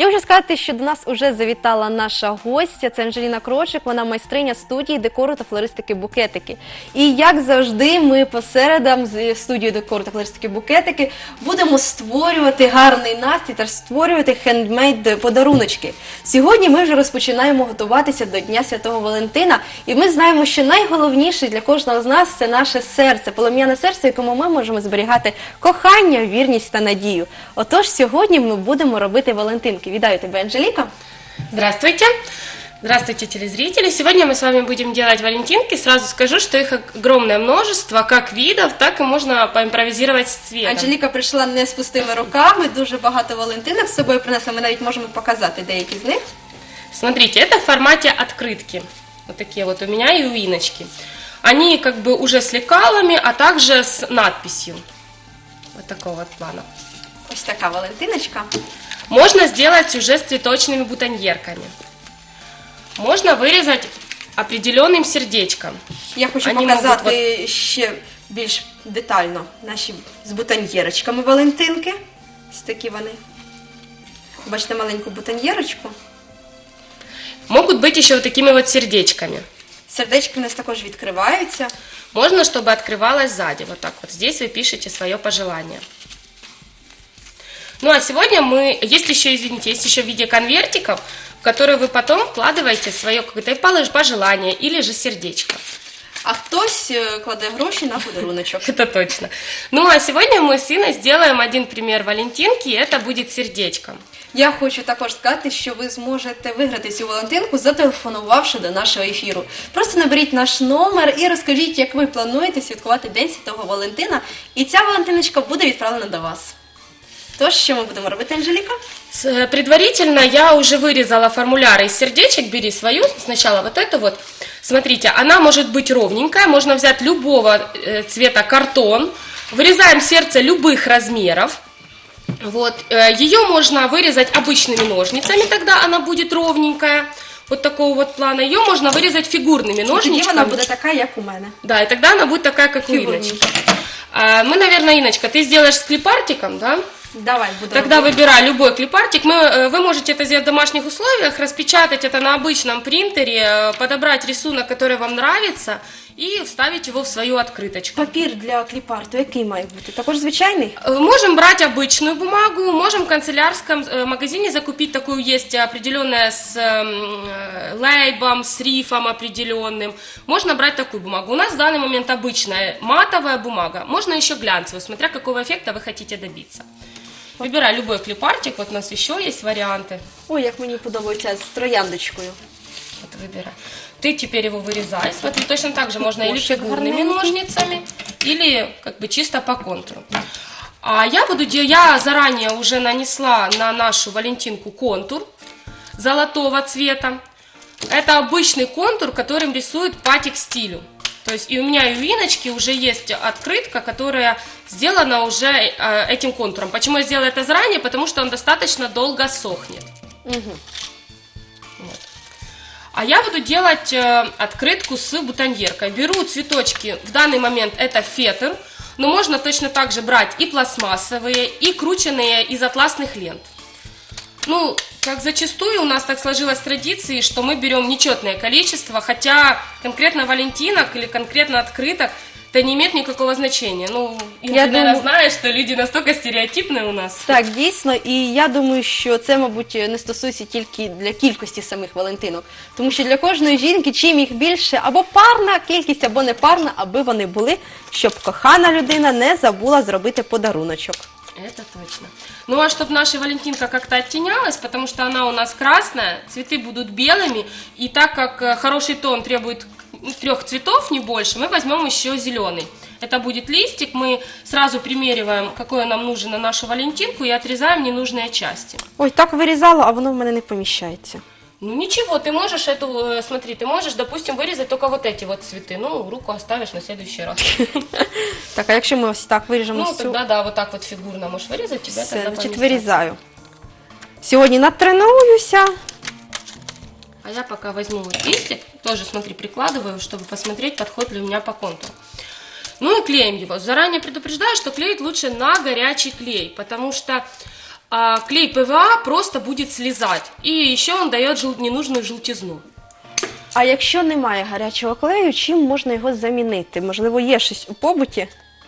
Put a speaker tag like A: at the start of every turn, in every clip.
A: Я хочу сказати, що до нас вже завітала наша гостя, це Анжеліна Крочик, вона майстриня студії декору та флористики букетики. І як завжди, ми по середам з студією декору та флористики букетики будемо створювати гарний настрій та створювати хендмейд подаруночки. Сьогодні ми вже розпочинаємо готуватися до Дня Святого Валентина, і ми знаємо, що найголовніше для кожного з нас – це наше серце, полум'яне серце, якому ми можемо зберігати кохання, вірність та надію. Отож, сьогодні ми будемо робити валентинки. Вітаю тебе, Анжеліка.
B: Здравствуйте! Здравствуйте, телезрители! Сегодня мы с вами будем делать валентинки. Сразу скажу, что их огромное множество, как видов, так и можно поимпровизировать с цветом.
A: Анжеліка прийшла не з пустими руками, дуже багато валентинок з собою принесла, ми навіть можемо показати деякі з них.
B: Смотрите, это в формате открытки. Вот такие вот у меня и у Иночки. Они как бы уже с лекалами, а также с надписью. Вот такого вот плана.
A: Ось така валентиночка.
B: Можно сделать уже с цветочными бутоньерками. Можно вырезать определенным сердечком.
A: Я хочу
B: Они
A: показати ще більш детально наші з бутоньєрочками валентинки. Ось такі вони. Бачите маленьку бутоньєрочку.
B: Могут быть еще вот такими вот сердечками.
A: Сердечки у нас також відкриваються.
B: Можно, чтобы открывалось сзади. Вот так вот. Здесь вы пишете свое пожелание. Ну а сегодня мы, есть еще в виде конвертиков, в которые вы потом вкладываете свое какое-то пожелание или же сердечко.
A: А хтось кладе гроші на подаруночок.
B: Это точно. Ну а сегодня мы с Иной сделаем один пример валентинки, и это будет сердечком.
A: Я хочу також сказати, що ви зможете виграти цю валентинку, зателефонувавши до нашого ефіру. Просто наберіть наш номер і розкажіть, як ви плануєте святкувати День Святого Валентина. І ця валентиночка буде відправлена до вас. Тож, що ми будемо робити, Анжеліка?
B: Предварительно я уже вырезала формуляр из сердечек. Бери свою, сначала вот эту вот. Смотрите, она может быть ровненькая, можно взять любого цвета картон. Вырезаем сердце любых размеров. Вот. Ее можно вырезать обычными ножницами, тогда она будет ровненькая. Вот такого вот плана. Ее можно вырезать фигурными ножничками.
A: Тоді вона буде така, як у мене.
B: Да, и тогда она будет такая, как у Иночки. Мы, наверное, Иночка, ты сделаешь с клипартиком, да?
A: Давай, буду
B: Тогда
A: робити.
B: выбирай любой клипартик. Вы можете это сделать в домашних условиях, распечатать это на обычном принтере, подобрать рисунок, который вам нравится, и вставить его в свою открыточку.
A: Папір для кліпарту, який має бути? Також звичайний?
B: Можем брать обычную бумагу, можем в канцелярском магазине закупить такую, есть определенная с лейбом, с рифом определенным. Можно брать такую бумагу. У нас в данный момент обычная матовая бумага. Можно еще глянцевую, смотря какого эффекта вы хотите добиться. Выбирай любой клипартик, вот у нас еще есть варианты.
A: Ой, як мені подобається з трояндочкою.
B: Вот выбирай. Ты теперь его вырезай. Смотри, точно так же можно или
A: Кошек
B: фигурными
A: гарненький.
B: ножницами, или как бы чисто по контуру. А я заранее уже нанесла на нашу валентинку контур золотого цвета. Это обычный контур, которым рисуют по текстилю. То есть и у меня, и у Иночки уже есть открытка, которая сделана уже этим контуром. Почему я сделала это заранее? Потому что он достаточно долго сохнет.
A: Угу.
B: Вот. А я буду делать открытку с бутоньеркой. Беру цветочки, в данный момент это фетр, но можно точно так же брать и пластмассовые, и крученные из атласных лент. Ну, как зачастую у нас так сложилось традиции, что мы берем нечетное количество, хотя конкретно валентинок или конкретно открыток это не имеет никакого значения. Ну, и ты, наверное, знаешь, что люди настолько стереотипные у нас.
A: Так, дійсно, і я думаю, що це, мабуть, не стосується тільки для кількості самих валентинок. Тому що для кожної жінки, чим їх більше, або парна кількість, або не парна, аби вони були, щоб кохана людина не забула зробити подаруночок.
B: Это точно. Ну а чтобы наша валентинка как-то оттенялась, потому что она у нас красная, цветы будут белыми, и так как хороший тон требует 3 цветов, не больше, мы возьмем еще зеленый. Это будет листик, мы сразу примериваем, какой нам нужен на нашу валентинку, и отрезаем ненужные части.
A: Ой, так вирізала, а воно в мене не поміщається.
B: Ну ничего, ты можешь эту, смотри, ты можешь, допустим, вырезать только вот эти вот цветы. Ну, руку оставишь на следующий раз.
A: Так, а якщо ми ось так виріжемо
B: Ну,
A: цю...
B: тогда, да, вот так вот фигурно можешь вырезать, тебя
A: Все,
B: тогда
A: значить,
B: поместится.
A: вирізаю. Сьогодні натренуюся.
B: А я пока возьму вот листик, тоже, смотри, прикладываю, чтобы посмотреть, подходит ли у меня по контуру. Ну и клеим его. Заранее предупреждаю, что клеить лучше на горячий клей, потому что а клей ПВА просто будет слезать. И еще он дает ненужную желтизну.
A: А якщо немає гарячого клею, чим можна його замінити? Можливо, є щось у побуті?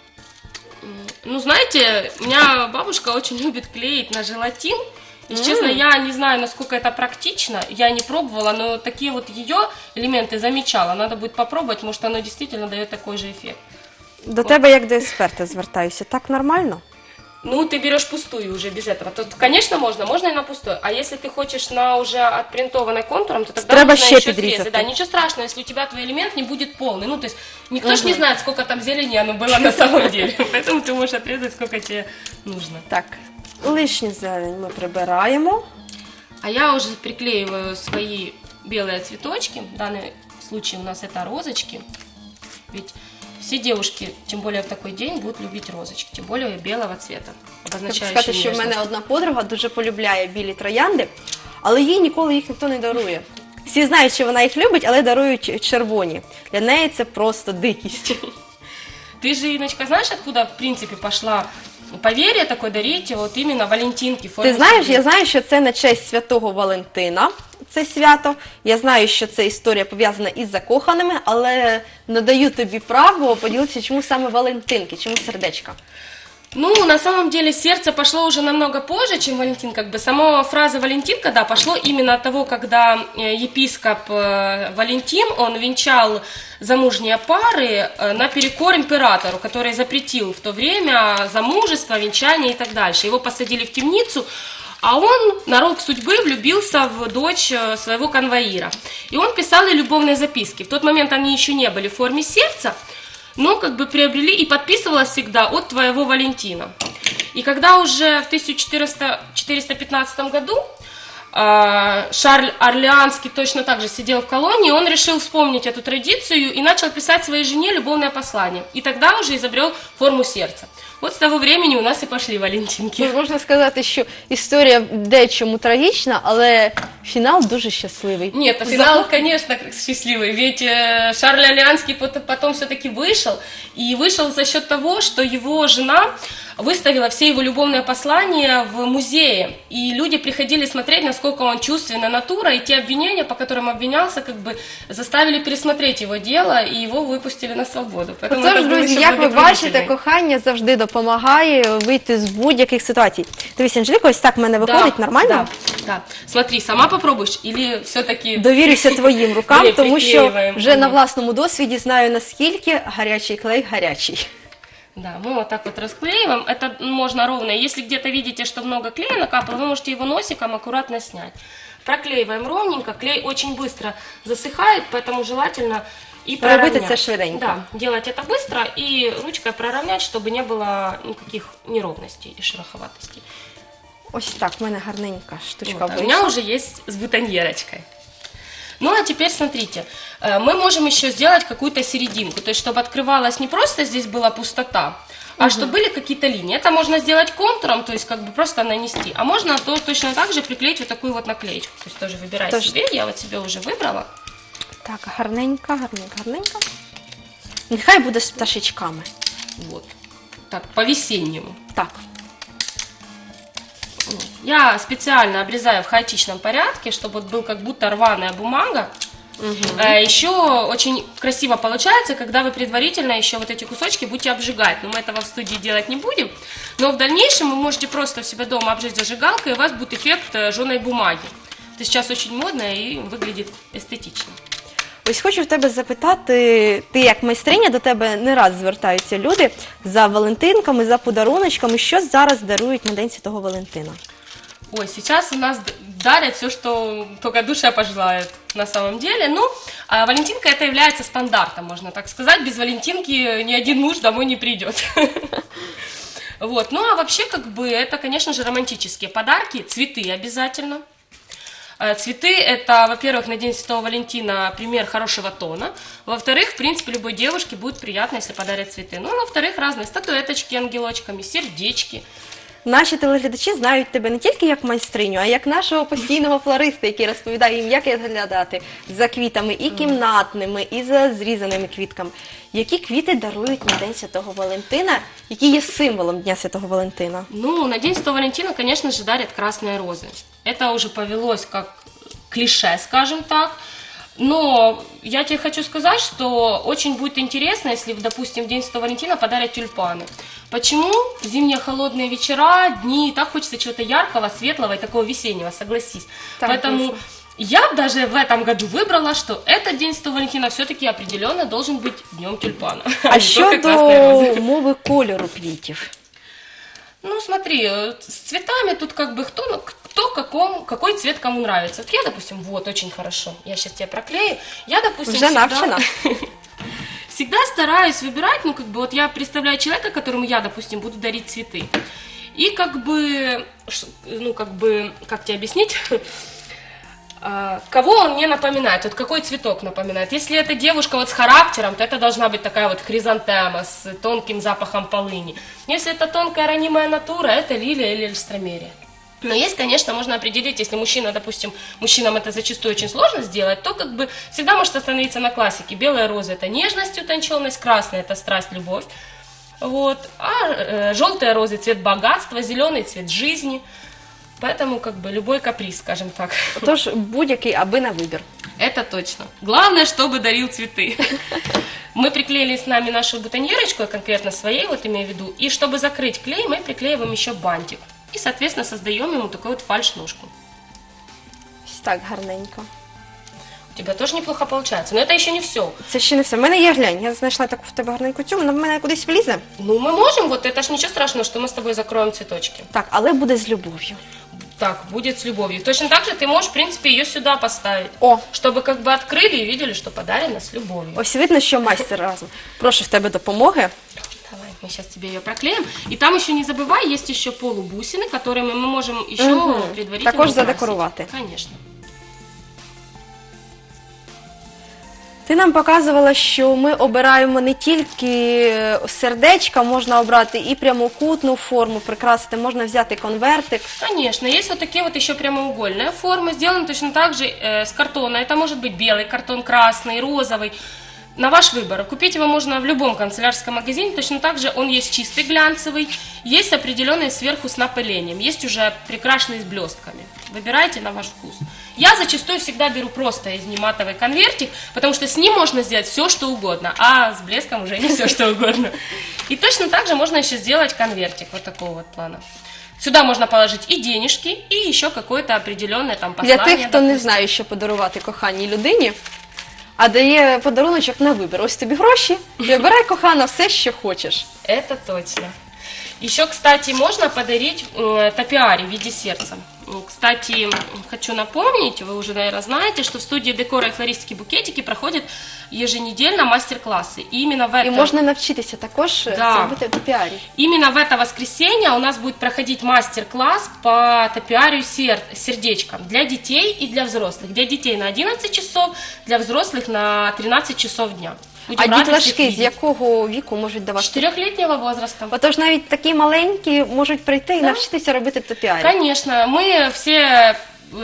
B: Ну, знаете, у меня бабушка очень любит клеить на желатин. Если честно, я не знаю, насколько это практично, я не пробовала, но такие вот ее элементы замечала. Надо будет попробовать, может, оно действительно дает такой же эффект.
A: До тебе, як до експерта, звертаюся. Так нормально?
B: Ну, ты берешь пустую уже без этого. Тут, конечно, можно и на пустую. А если ты хочешь на уже отпринтованной контуром, то тогда
A: Треба
B: нужно
A: ще
B: еще
A: підрізати.
B: срезать. Да, ничего страшного, если у тебя твой элемент не будет полный. Ну, то есть, никто ж не знает, сколько там зелени оно было на самом деле. Поэтому ты можешь отрезать, сколько тебе нужно.
A: Так, лишню зелень ми прибираємо.
B: А я уже приклеиваю свои белые цветочки. В данном случае у нас это розочки. Ведь все девушки, тем более в такой день, будут любить розочки, тем более белого цвета,
A: Хочу
B: обозначающие
A: сказати, що в мене
B: нежность.
A: одна подруга дуже полюбляє білі троянди, але їй ніколи їх ніхто не дарує. Всі знають, що вона їх любить, але дарують червоні. Для неї це просто дикість.
B: Ты же, Иночка, знаешь, откуда, в принципе, пошла поверье такое дарить вот именно Валентинки в форме
A: Ти знаєш,
B: сердец?
A: я знаю, що це на честь Святого Валентина, це свято. Я знаю, що це історія пов'язана із закоханими, але надаю тобі право поділитися, чому саме Валентинки, чому сердечка.
B: Ну, на самом деле, сердце пошло уже намного позже, чем Валентин. Как бы сама фраза Валентинка, да, пошло именно от того, когда епископ Валентин, он венчал замужние пары наперекор императору, который запретил в то время замужество, венчание и так дальше. Его посадили в темницу, а он на рог судьбы влюбился в дочь своего конвоира. И он писал ей любовные записки. В тот момент они еще не были в форме сердца, но как бы приобрели и подписывалась всегда от твоего Валентина. И когда уже в 1415 году Шарль Орлеанский точно так же сидел в колонии, он решил вспомнить эту традицию и начал писать своей жене любовное послание. И тогда уже изобрел форму сердца. Вот с того времени у нас и пошли Валентинки.
A: Можна сказати, що історія в дечому трагічна, але фінал дуже щасливий.
B: Нет, а финал, конечно, счастливый, ведь Шарль Орлеанский потом все-таки вышел, и вышел за счет того, что его жена выставила все его любовные послания в музее, и люди приходили смотреть, насколько он чувственная натура, и те обвинения, по которым обвинялся, как бы заставили пересмотреть его дело, и его выпустили на свободу. Поэтому
A: Отож,
B: это был
A: друзі,
B: еще
A: як ви бачите,
B: благотворительный.
A: кохання завжди допомагає вийти з будь-яких ситуацій. Дивись, Анжеліка, ось так в мене виходить, нормально?
B: Да, да. Смотри, сама попробуешь или все-таки...
A: Довірюся твоїм рукам,
B: Ні,
A: тому що
B: приклеюємо.
A: вже на власному досвіді знаю, наскільки гарячий клей гарячий.
B: Да, мы вот так вот расклеиваем. Это можно ровно. Если где-то видите, что много клея накапало, вы можете его носиком аккуратно снять. Проклеиваем ровненько. Клей очень быстро засыхает, поэтому желательно и
A: Робити
B: проровнять.
A: це швиденько.
B: Да, делать это быстро и ручкой проровнять, чтобы не было никаких неровностей и шероховатостей.
A: Ось так, в мене гарненька штучка
B: Вот, а у меня
A: вийшла.
B: уже есть с бутоньерочкой. Ну, а теперь смотрите, мы можем еще сделать какую-то серединку, то есть, чтобы открывалась не просто здесь была пустота, а чтобы были какие-то линии. Это можно сделать контуром, то есть, как бы просто нанести, а можно точно так же приклеить вот такую вот наклеечку. То есть, тоже выбирай
A: Тоже.
B: себе, я вот себе уже выбрала.
A: Так, гарненька, гарненька, гарненька. Нехай буде з пташечками.
B: Вот. Так, по-весеннему.
A: Так.
B: Я специально обрезаю в хаотичном порядке, чтобы вот был как будто рваная бумага. Еще очень красиво получается, когда вы предварительно еще вот эти кусочки будете обжигать. Но мы этого в студии делать не будем. Но в дальнейшем вы можете просто у себя дома обжечь зажигалкой, и у вас будет эффект жженой бумаги. Это сейчас очень модно и выглядит эстетично.
A: Ось хочу в тебе запитати, ти як майстриня, до тебе не раз звертаються люди за валентинками, за подаруночками. Що зараз дарують на День Святого Валентина?
B: Ой, сейчас у нас дарят все, что только душа пожелает на самом деле. Ну, а Валентинка это является стандартом, можно так сказать. Без Валентинки ни один муж домой не придет. Вот. Ну, а вообще, как бы, это, конечно же, романтические подарки. Цветы обязательно. Цветы – это, во-первых, на День Святого Валентина пример хорошего тона. Во-вторых, в принципе, любой девушке будет приятно, если подарят цветы. Ну, во-вторых, разные статуэточки ангелочками, сердечки.
A: наші телеглядачі знають тебе не тільки як майстриню, а як нашого постійного флориста, який розповідає їм, як доглядати за квітами і кімнатними, і за зрізаними квітками. Які квіти дарують на День Святого Валентина, які є символом Дня Святого Валентина?
B: Ну, на День Святого Валентина, конечно же, дарят красные розы. Это уже повелось как клише, скажем так. Но я тебе хочу сказать, что очень будет интересно, если, допустим, в День Святого Валентина подарят тюльпаны. Почему? В зимние холодные вечера, дни, и так хочется чего-то яркого, светлого и такого весеннего, согласись.
A: Так,
B: Поэтому
A: точно.
B: я даже в этом году выбрала, что этот День Святого Валентина все-таки определенно должен быть днем тюльпана.
A: А
B: не только
A: щодо
B: красные розы.
A: мови кольору квітів?
B: Ну, смотри, с цветами тут как бы какой цвет кому нравится. Вот я, допустим, вот, очень хорошо. Я сейчас тебя проклею. Я, допустим,
A: Уже навчена.
B: всегда стараюсь выбирать, ну, как бы, вот я представляю человека, которому я, допустим, буду дарить цветы. И как бы, ну, как бы, как тебе объяснить, кого он мне напоминает, вот какой цветок напоминает. Если это девушка вот с характером, то это должна быть такая вот хризантема с тонким запахом полыни. Если это тонкая ранимая натура, это лилия или альстромерия. Но есть, конечно, можно определить, если мужчина, допустим, мужчинам это зачастую очень сложно сделать, то как бы всегда может остановиться на классике. Белая роза – это нежность, утонченность, красная – это страсть, любовь. Вот. А желтая роза – цвет богатства, зеленый – цвет жизни. Поэтому как бы любой каприз, скажем так.
A: Тож будь-який, аби на вибір.
B: Это точно. Главное, чтобы дарил цветы. Мы приклеили с нами нашу бутоньерочку, конкретно своей, вот имею в виду. И чтобы закрыть клей, мы приклеиваем еще бантик. И, соответственно, создаем ему такую вот фальш-ножку.
A: Ось так гарненько.
B: У тебя тоже неплохо получается. Но это еще не все.
A: Це ще не все. В мене є, глянь, я знайшла таку в тебе гарненьку цю, вона в мене кудись влізе.
B: Ну, мы можем, вот это ж ничего страшного, что мы с тобой закроем цветочки.
A: Так, але буде з любов'ю.
B: Так, будет с любовью. Точно так же ты можешь, в принципе, ее сюда поставить.
A: О,
B: Чтобы как бы открыли и видели, что подарено с любовью.
A: ось видно, що майстер разом. Прошу в тебе допомоги.
B: Давай, мы сейчас тебе ее проклеим. И там еще не забывай, есть еще полубусины, которыми мы можем еще предварительно
A: Також
B: украсить.
A: задекорувати.
B: Конечно.
A: Ти нам показувала, що ми обираємо не тільки сердечка, можна обрати і прямокутну форму, прикрасити, можна взяти конвертик.
B: Конечно, есть вот такие вот еще прямоугольные формы, сделаны точно так же с картона. Это может быть белый картон, красный, розовый. На ваш выбор. Купить его можно в любом канцелярском магазине. Точно так же он есть чистый глянцевый, есть определенный сверху с напылением, есть уже прикрашенный с блестками. Выбирайте на ваш вкус. Я зачастую всегда беру просто из нематовый конвертик, потому что с ним можно сделать все, что угодно, а с блеском уже не все, что угодно. И точно так же можно еще сделать конвертик вот такого вот плана. Сюда можно положить и денежки, и еще какое-то определенное там
A: Для
B: послание.
A: тих, хто не
B: допустим.
A: знає, що подарувати коханій людині, а дає подаруночок на вибір. Ось тобі гроші, і обирай, кохана, все, що хочеш.
B: Это точно. Еще, кстати, можно подарить топиари в виде сердца. Кстати, хочу напомнить, вы уже, наверное, знаете, что в студии декора и флористики букетики проходят еженедельно мастер-классы. И именно в
A: І
B: это,
A: можна навчитися також зробити в піарі.
B: именно в это воскресенье у нас будет проходить мастер-класс по топиарию сердечком для детей и для взрослых. Для детей на 11 часов, для взрослых на 13 часов дня.
A: А
B: Будем рады всех
A: дітлашки з
B: видеть.
A: якого віку можуть давати?
B: 4-летнего возраста.
A: Отож навіть такі маленькі можуть прийти і навчитися робити топіарі.
B: Конечно, мы все,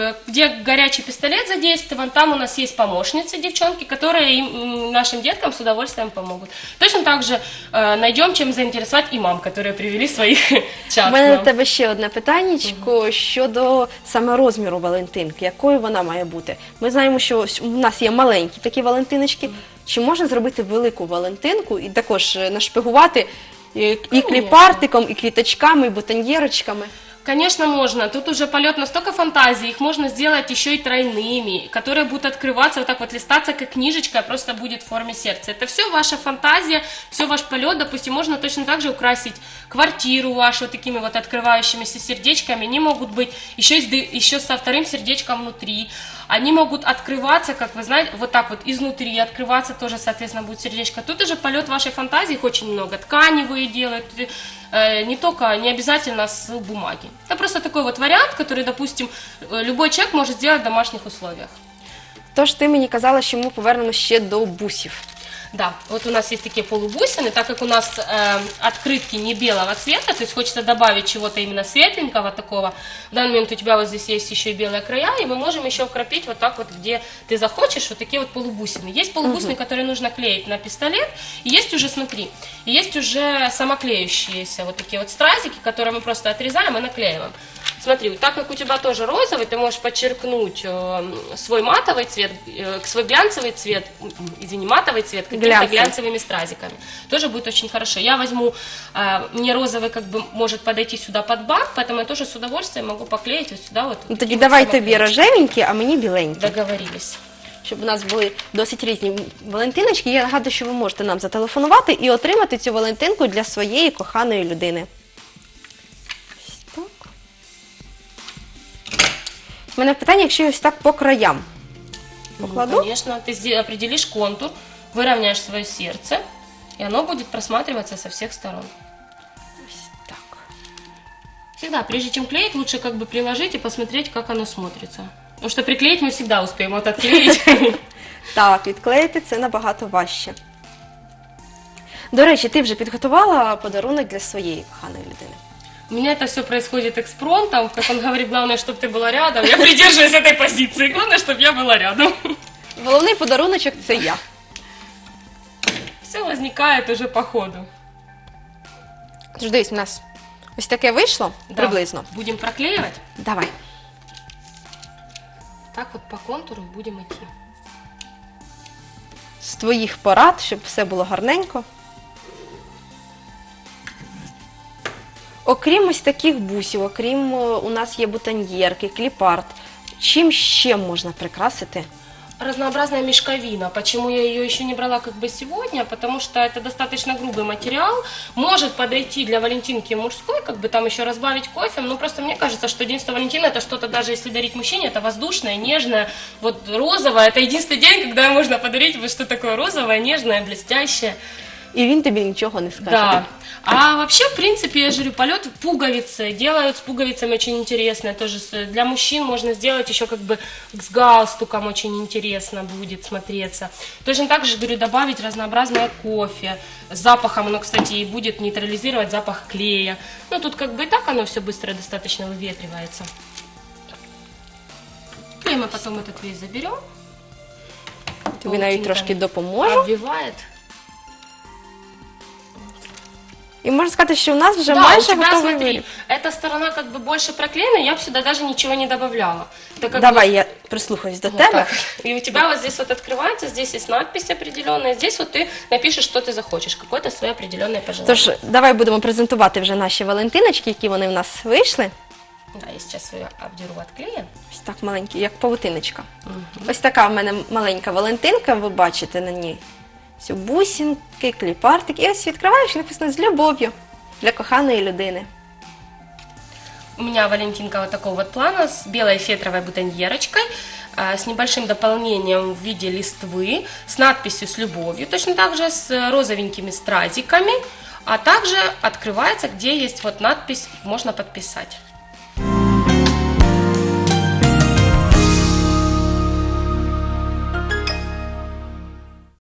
B: где горячий пистолет задействован, там у нас есть помощницы, девчонки, которые нашим деткам с удовольствием помогут. Точно так же найдем, чем заинтересовать и мам, которые привели своих чад.
A: У мене
B: к
A: до
B: нам.
A: тебе ще одне питаннячко щодо саме розміру Валентинки. Якою вона має бути? Ми знаємо, що у нас є маленькі такі Валентиночки. Чи можна зробити велику Валентинку і також нашпигувати і кліпартиком, і квіточками, і бутоньєрочками?
B: Конечно, можно. Тут уже полет настолько фантазии, их можно сделать еще и тройными, которые будут открываться, вот так вот листаться, как книжечка, просто будет в форме сердца. Это все ваша фантазия, все ваш полет. Допустим, можно точно так же украсить квартиру вашу такими вот открывающимися сердечками. Они могут быть еще со вторым сердечком внутри. Они могут открываться, как вы знаете, вот так вот изнутри, открываться тоже, соответственно, будет сердечко. Тут уже полет вашей фантазии, их очень много. Тканевые делают, не обязательно с бумаги. Это просто такой вот вариант, который, допустим, любой человек может сделать в домашних условиях.
A: Тож ти мені казала, що ми повернемося ще до бусів.
B: Да, вот у нас есть такие полубусины, так как у нас открытки не белого цвета, то есть хочется добавить чего-то именно светленького такого. В данный момент у тебя вот здесь есть еще и белые края, и мы можем еще вкрапить вот так вот, где ты захочешь, вот такие вот полубусины. Есть полубусины, которые нужно клеить на пистолет, и есть уже, смотри, и есть уже самоклеющиеся вот такие вот стразики, которые мы просто отрезаем и наклеиваем. Смотри, так как у тебя тоже розовый, ты можешь подчеркнуть свой матовый цвет, свой глянцевый цвет, извини, матовый цвет какими-то глянцевыми стразиками. Тоже будет очень хорошо. Я возьму, мне розовый как бы может подойти сюда под бак, поэтому я тоже с удовольствием могу поклеить вот сюда вот.
A: Ну, тоді давай тобі рожевенькі, а мені біленькі.
B: Договорились.
A: Щоб у нас були досить різні валентиночки. Я нагадую, що ви можете нам зателефонувати і отримати цю валентинку для своєї коханої людини. Ось так. У мене питання, якщо я ось так по краям покладу.
B: Ну, конечно, ты определишь контур, выровняешь свое сердце, и оно будет просматриваться со всех сторон.
A: Ось так.
B: Всегда, прежде чем клеить, лучше как бы приложить и посмотреть, как оно смотрится. Потому что приклеить мы всегда успеем, вот отклеить.
A: Так, відклеїти це набагато важче. До речі, ти вже підготувала подарунок для своєї коханої людини?
B: У меня это все происходит экспромтом, как он говорит, главное, чтобы ты была рядом. Я придерживаюсь этой позиции, главное, чтобы я была рядом.
A: Головний подаруночок – це я.
B: Все возникает уже по ходу.
A: Тож дивись, у нас ось таке вийшло,
B: Да.
A: приблизно.
B: Будем проклеивать.
A: Давай.
B: Так вот по контуру будем идти.
A: З твоїх порад, щоб все було гарненько. Окрім ось таких бусів, окрім у нас є бутоньєрки, кліп-арт, чим ще можна прикрасити?
B: Разнообразная мешковина. Почему я ее еще не брала как бы сегодня? Потому что это достаточно грубый материал. Может подойти для Валентинки мужской, как бы там еще разбавить кофе. Но просто мне кажется, что Единство Валентина это что-то, даже если дарить мужчине, это воздушное, нежное, вот розовое. Это единственный день, когда можно подарить вот что такое розовое, нежное, блестящее.
A: І він тобі нічого не скаже.
B: Да. А вообще, в принципе, я же говорю, полет пуговицы. Делают с пуговицами очень интересно. Тоже для мужчин можно сделать еще как бы с галстуком очень интересно будет смотреться. Точно так же, говорю, добавить разнообразное кофе. С запахом оно, кстати, и будет нейтрализировать запах клея. Ну, тут как бы и так оно все быстро достаточно выветривается. Клей мы потом этот весь заберем.
A: Тобі навіть трошки допоможу.
B: Обвивает.
A: І можна сказати, що у нас вже
B: Да, у
A: майже
B: тебя,
A: готовий
B: смотри,
A: виріб.
B: эта сторона как бы больше проклеена, я бы сюда даже ничего не добавляла. Это как
A: Давай,
B: бы
A: я прислухаюсь до
B: вот
A: тебе.
B: так. И у тебя вот здесь вот открывается, здесь есть надпись определенная, здесь вот ты напишешь, что ты захочешь, какое-то свое определенное пожелание.
A: Тож, давай будемо презентувати вже наші валентиночки, які вони в нас вийшли.
B: Да, я сейчас ее обдеру от клея.
A: Ось так маленькі, як павутиночка. Ось така в мене маленька валентинка, ви бачите на ній. Ці бусинки, кліпартик. І ось відкриваєш і написано «З любов'ю» для коханої людини.
B: У меня Валентинка вот такого вот плана с белой фетровой бутоньерочкой, с небольшим дополнением в виде листвы, с надписью «С любовью», точно так же с розовенькими стразиками, а также открывается, где есть вот надпись «Можно подписать».